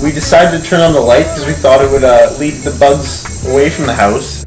we decided to turn on the light because we thought it would lead the bugs away from the house.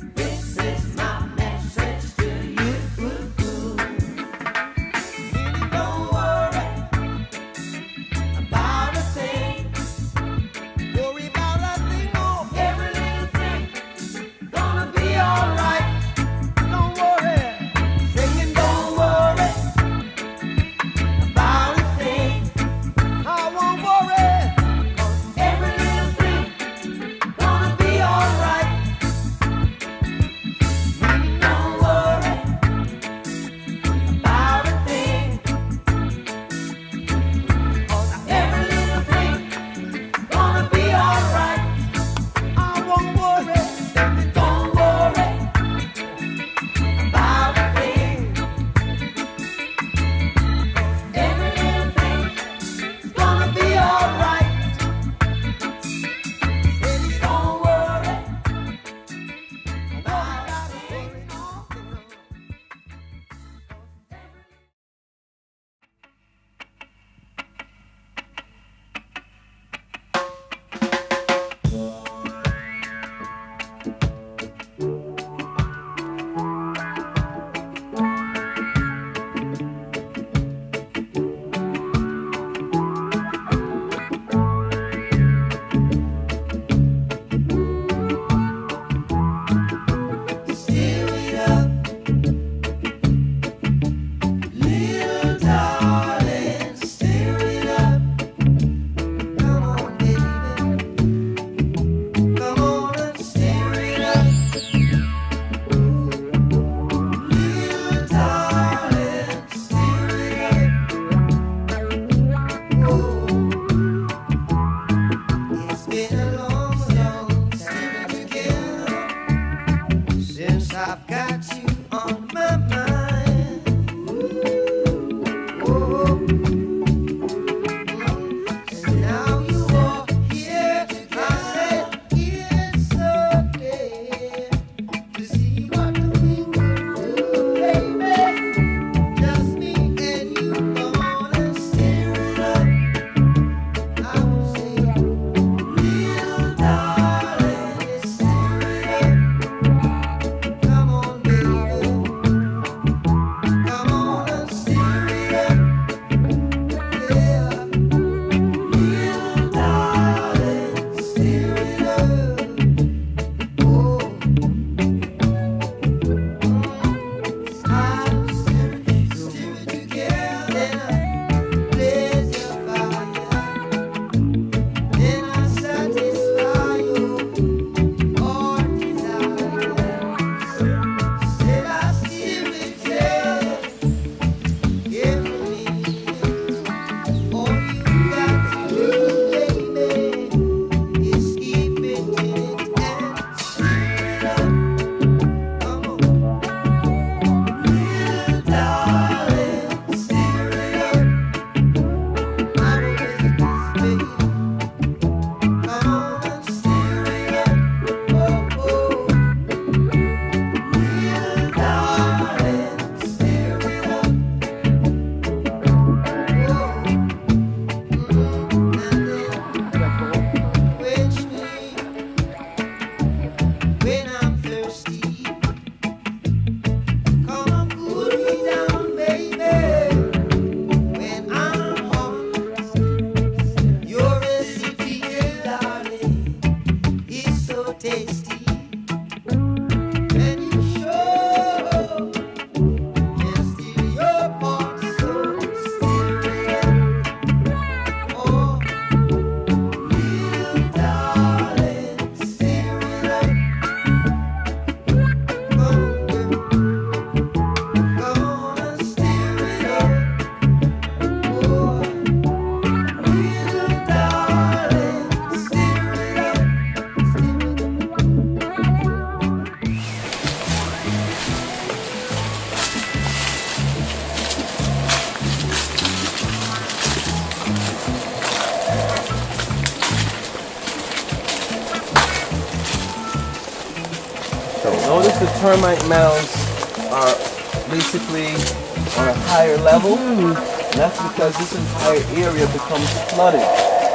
Notice the termite mounds are basically on a higher level. And that's because this entire area becomes flooded.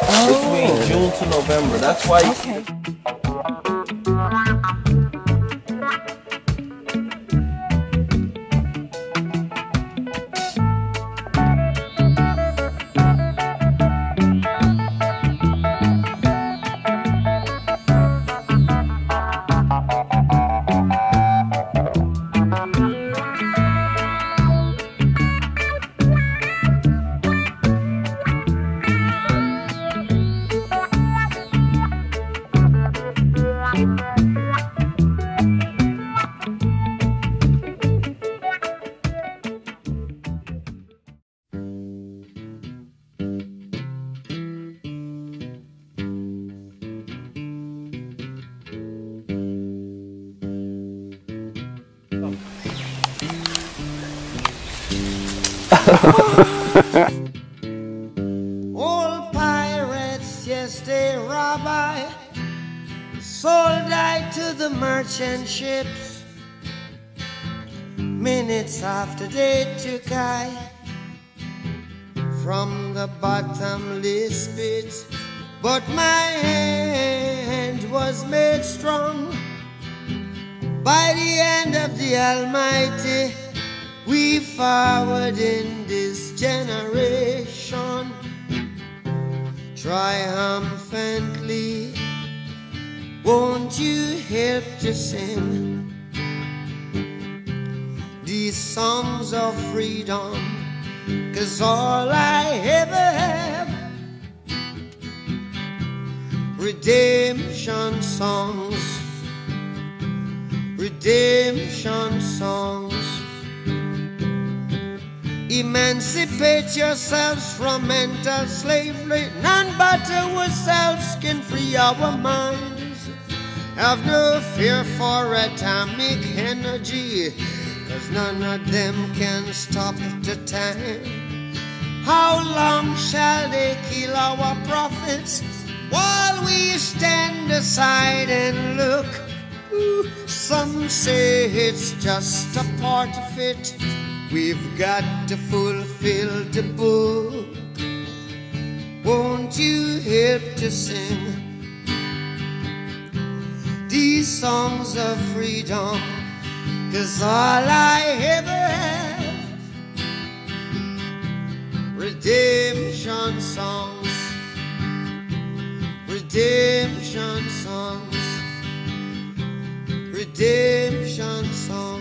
between June to November. That's why. Okay. Old pirates, yes, they rob I, sold I to the merchant ships. Minutes after they took I from the bottomless pit, but my hand was made strong by the hand of the Almighty. We forward in this generation triumphantly. Won't you help to sing these songs of freedom? 'Cause all I ever have, redemption songs, redemption songs. Emancipate yourselves from mental slavery. None but ourselves can free our minds. Have no fear for atomic energy, 'cause none of them can stop the time. How long shall they kill our prophets while we stand aside and look? Ooh, some say it's just a part of it. We've got to fulfill the book. Won't you help to sing these songs of freedom? 'Cause all I ever have, redemption songs, redemption songs, redemption songs.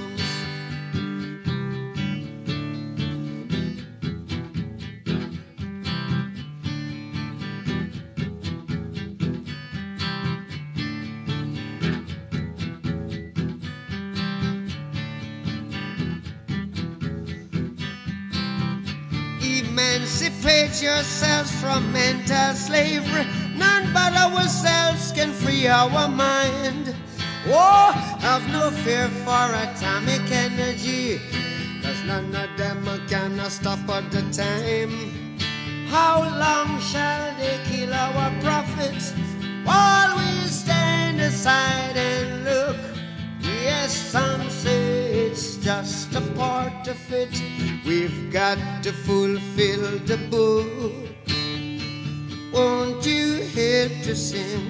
Emancipate yourselves from mental slavery. None but ourselves can free our mind. Oh, have no fear for atomic energy, 'cause none of them can stop at the time. How long shall they kill our prophets while we stand aside and look? Yes, some say it's just a part of it. We've got to fulfill the book. Won't you help to sing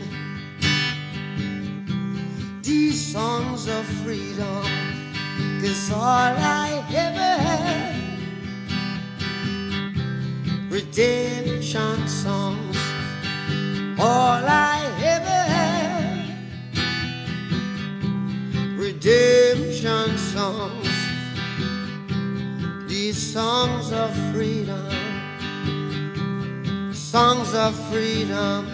these songs of freedom? 'Cause all I ever have, redemption songs. All I ever have, redemption songs. These songs of freedom, songs of freedom.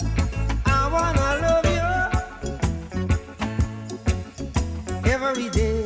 Every day